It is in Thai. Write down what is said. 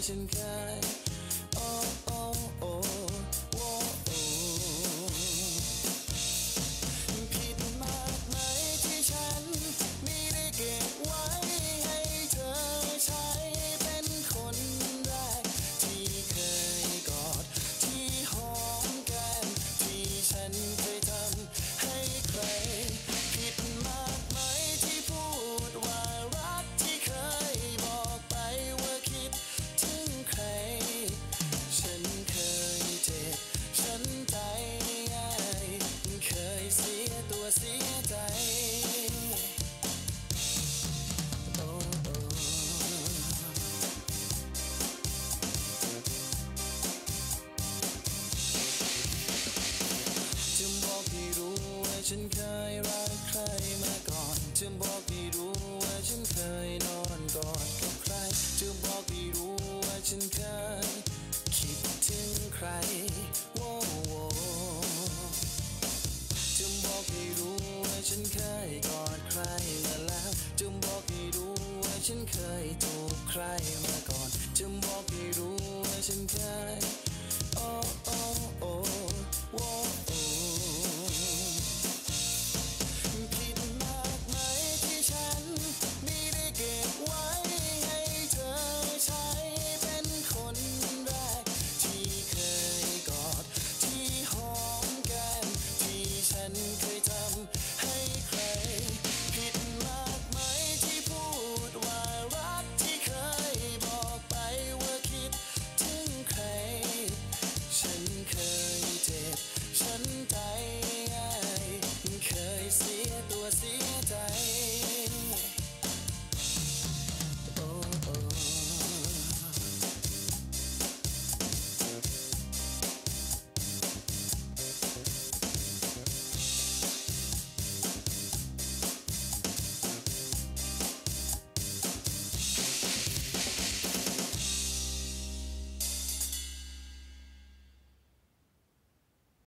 ฉันเคยโอ้โอ้โอ้โอ้โอ้ผิดมากไหมที่ฉันไม่ได้เก็บไว้ให้เธอใช้เป็นคนแรกที่เคยกอดที่หอมแก้มที่ฉันเคยทำให้ใครผิดมากไหมที่พูดว่ารักที่เคยบอกไปว่าคิดถึงใครฉันเคยเจ็บฉันใจง่ายเคยเสียตัวเสียใจโอ้โอ้จะบอกให้รู้ว่าฉันเค